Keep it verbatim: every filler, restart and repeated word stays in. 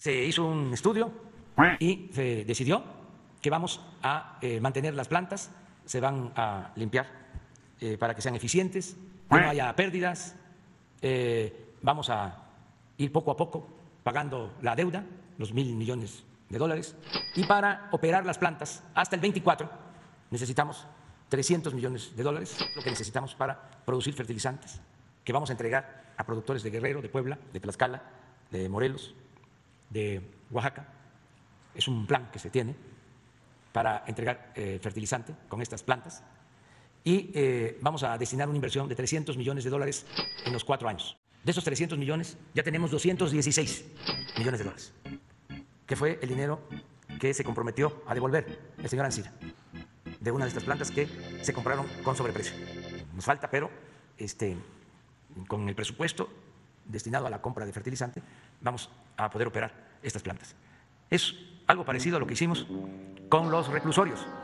Se hizo un estudio y se decidió que vamos a eh, mantener las plantas, se van a limpiar eh, para que sean eficientes, que no haya pérdidas, eh, vamos a ir poco a poco pagando la deuda, los mil millones de dólares, y para operar las plantas hasta el veinticuatro necesitamos trescientos millones de dólares, lo que necesitamos para producir fertilizantes, que vamos a entregar a productores de Guerrero, de Puebla, de Tlaxcala, de Morelos, de Oaxaca. Es un plan que se tiene para entregar eh, fertilizante con estas plantas y eh, vamos a destinar una inversión de trescientos millones de dólares en los cuatro años. De esos trescientos millones ya tenemos doscientos dieciséis millones de dólares, que fue el dinero que se comprometió a devolver el señor Ancira de una de estas plantas que se compraron con sobreprecio. Nos falta, pero este, con el presupuesto destinado a la compra de fertilizante vamos a poder operar estas plantas. Es algo parecido a lo que hicimos con los reclusorios.